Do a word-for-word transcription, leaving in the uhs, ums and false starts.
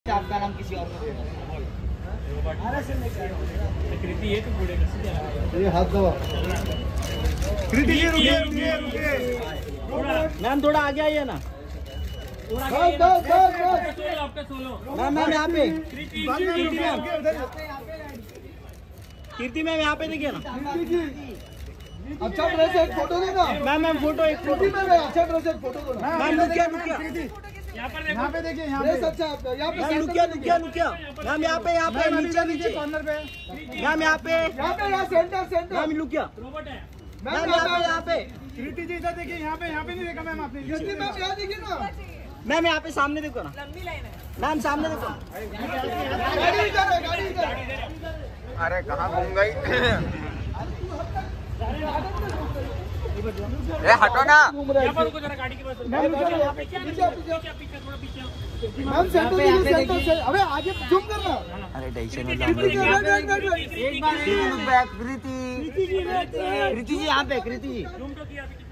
आपका नाम किसी और को कृति है तो बूढ़े ये हाथ दबा कृति जी रुकिए रुकिए रुकिए मैम थोड़ा आगे आइए ना बस बस बस मैम मैम यहाँ पे कीर्ति मैम यहाँ पे देखिए ना अच्छा ड्रेस एक फोटो देना मैम मैम फोटो एक फोटो मैम अच्छा ड्रेस एक फोटो दो मैम रुकिए रुकिए यहाँ पर यहाँ पे देखिए यहाँ पे अच्छा आपका यहाँ पे लुकिया लुकिया लुकिया मैम यहाँ पे यहाँ पे नीचे नीचे कॉर्नर पे मैम यहाँ पे यहाँ पे यहाँ सेंटर सेंटर मैम लुकिया रोबोट है मैम यहाँ पे यहाँ पे कृति जी इधर देखिए यहाँ पे यहाँ पे नहीं देखा मैम आपने कृति मैम यहाँ देखिए ना मैम यहाँ पे सामने देखो ना लंबी लाइन है मैम सामने देखो गाड़ी इधर है गाड़ी इधर अरे कहाँ घूम गई ए हटो ना यहाँ पर रुको जरा गाड़ी के पास मैम पीछे पीछे पीछे थोड़ा पीछे मैम सेंटर सेंटर से अबे आगे जूम करना अरे टेंशन मत एक बार कृति कृति जी यहाँ पे कृति जी जूम तो किया